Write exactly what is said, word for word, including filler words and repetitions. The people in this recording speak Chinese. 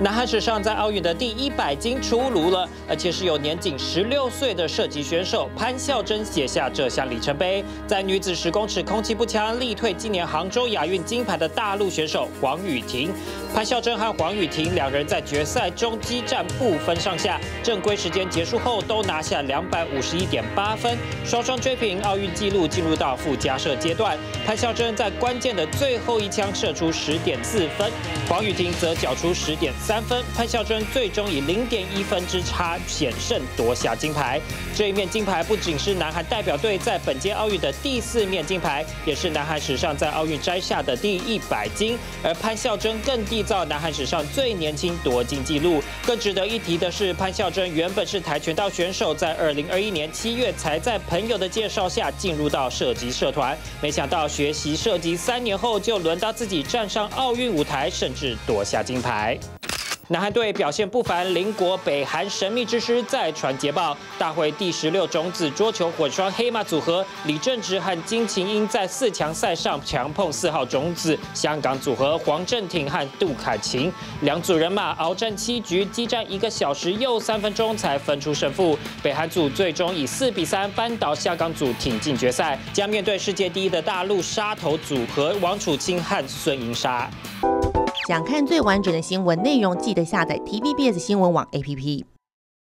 南韩史上在奥运的第一百金出炉了，而且是由年仅十六岁的射击选手潘孝真写下这项里程碑。在女子十公尺空气步枪力退今年杭州亚运金牌的大陆选手黄雨婷。潘孝真和黄雨婷两人在决赛中激战不分上下，正规时间结束后都拿下两百五十一点八分，双双追平奥运纪录，进入到附加射阶段。潘孝真在关键的最后一枪射出十点四分，黄雨婷则缴出十点三分，潘孝真最终以零点一分之差险胜夺下金牌。这一面金牌不仅是南韩代表队在本届奥运的第四面金牌，也是南韩史上在奥运摘下的第一百金。而潘孝真更缔造南韩史上最年轻夺金纪录。更值得一提的是，潘孝真原本是跆拳道选手，在二零二一年七月才在朋友的介绍下进入到射击社团，没想到学习射击三年后，就轮到自己站上奥运舞台，甚至夺下金牌。南韩队表现不凡，邻国北韩神秘之师再传捷报。大会第十六种子桌球混双黑马组合李正直和金琴英在四强赛上强碰四号种子香港组合黄镇廷和杜凯琴，两组人马鏖战七局，激战一个小时又三分钟才分出胜负。北韩组最终以四比三扳倒香港组，挺进决赛，将面对世界第一的大陆杀头组合王楚钦和孙颖莎。 想看最完整的新闻内容，记得下载 T V B S 新闻网 A P P。